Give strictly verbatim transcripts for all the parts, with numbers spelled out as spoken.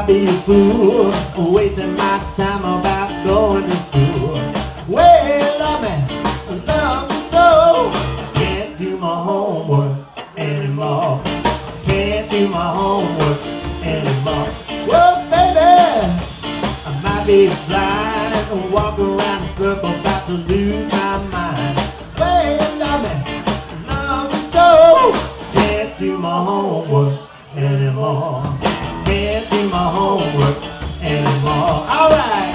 might be a fool, wasting my time about going to school. Well, love me, love me so. Can't do my homework anymore. Can't do my homework anymore. Well, baby, I might be blind and walk around in a circle, about to lose my mind. Well, love me, love me so. Can't do my homework anymore. Can't do my homework anymore. All right.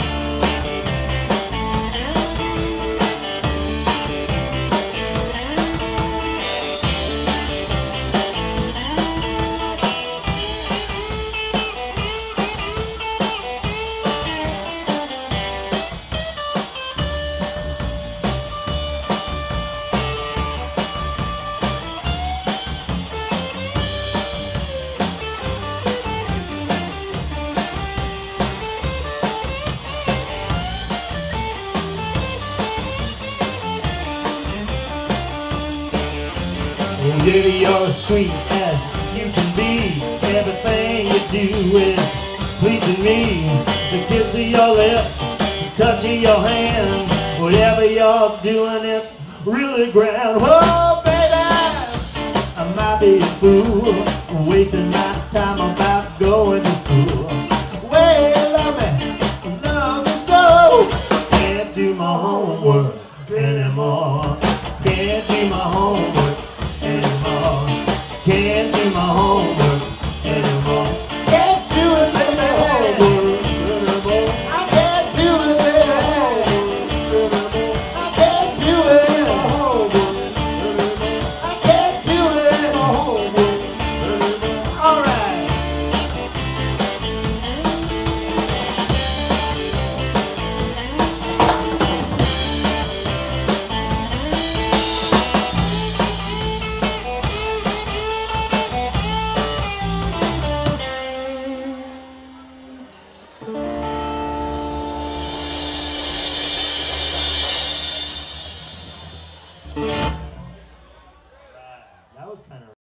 Oh, yeah, you're as sweet as you can be. Everything you do is pleasing me. The kiss of your lips, the touch of your hand, whatever you're doing, it's really grand. Oh, baby, I might be a fool, wasting my time about going to school. Well,